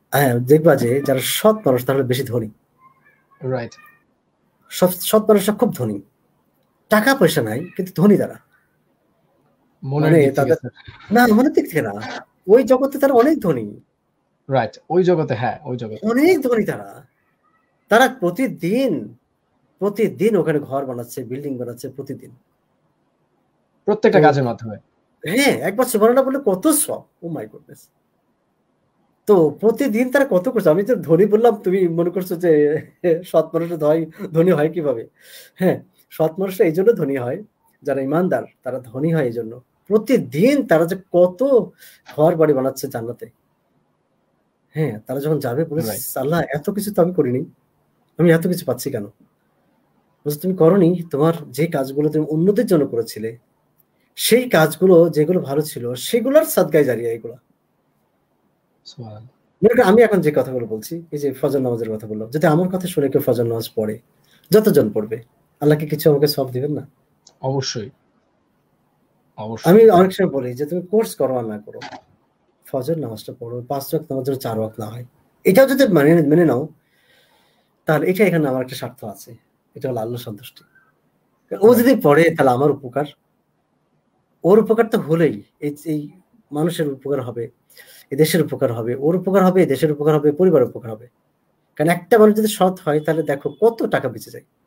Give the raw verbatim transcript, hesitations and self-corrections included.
হ্যাঁ, দেখবা যে যারা সৎ মানুষ তারা বেশি ধনী। রাইট। সৎ সৎ মানুষরা খুব ধনী, টাকা পয়সা নাই কিন্তু ধনী তারা। মনের মানে দিক থেকে তাদের না মনের দিক থেকে না, ওই জগতে তারা অনেক ধনী। রাইট, ওই জগতে, হ্যাঁ ওই জগতে অনেক ধনী তারা। তারা প্রতিদিন প্রতিদিন ওখানে ঘর বানাচ্ছে, বিল্ডিং বানাচ্ছে প্রতিদিন, প্রত্যেকটা কাজের মাধ্যমে। হ্যাঁ, একবার সুবহানাল্লাহ বললে কত সব, ও মাই গডনেস। তো প্রতিদিন তারা কত করছে, আমি তো ধনী বললাম, তুমি মনে করছো যে সৎ মানুষের ধনী ধনী হয় কিভাবে? হ্যাঁ, সৎ মানুষরা এই জন্য ধনী হয়, যারা ইমানদার তারা ধনী হয় এই জন্য। প্রতিদিন তারা যে কত ঘর বাড়ি বানাচ্ছে জান্নাতে। হ্যাঁ, তারা যখন যাবে বলে, আল্লাহ এত কিছু তো আমি করিনি, আমি এত কিছু পাচ্ছি কেন? বলছে তুমি করনি, তোমার যে কাজগুলো তুমি অন্যদের জন্য করেছিলে, সেই কাজগুলো যেগুলো ভালো ছিল সেগুলোর সাদগায়ে জারিয়া এগুলো। আমি এখন যে কথাগুলো বলছি, এই যে ফজর নামাজের কথা বললাম, যদি আমার কথা শুনে কেউ ফজর নামাজ পড়ে, যতজন পড়বে, আল্লাহ কি কিছু আমাকে সওয়াব দিবেন না? অবশ্যই অবশ্যই। আমি অনেক সময় বলি যে তুমি কোর্স করো আর না করো, ফজর নামাজটা পড়ো, পাঁচ ওয়াক্ত নামাজ যেন চার ওয়াক্ত না হয়, এটাও যদি মানে মেনে নাও, তাহলে এটা এখানে আমার একটা স্বার্থ আছে, এটা হলো আল্লাহ সন্তুষ্টি। ও যদি পড়ে তাহলে আমার উপকার, ওর উপকার তো হলেই, এই এই মানুষের উপকার হবে, এই দেশের উপকার হবে, ওর উপকার হবে, দেশের উপকার হবে, পরিবারের উপকার হবে। কারণ একটা মানুষ যদি সৎ হয় তাহলে দেখো কত টাকা বেঁচে যায়।